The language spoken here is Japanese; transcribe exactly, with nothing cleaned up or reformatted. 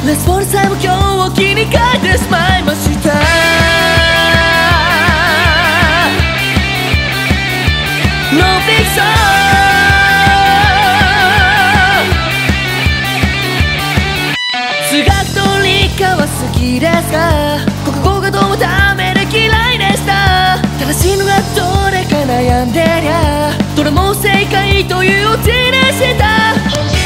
レスポンサーも今日を切り替えてしまいました。ノンフィクション数学と理科は好きですが、国語がどうもダメで嫌いでした。正しいのがどれか悩んでりゃどれも正解というオチでした。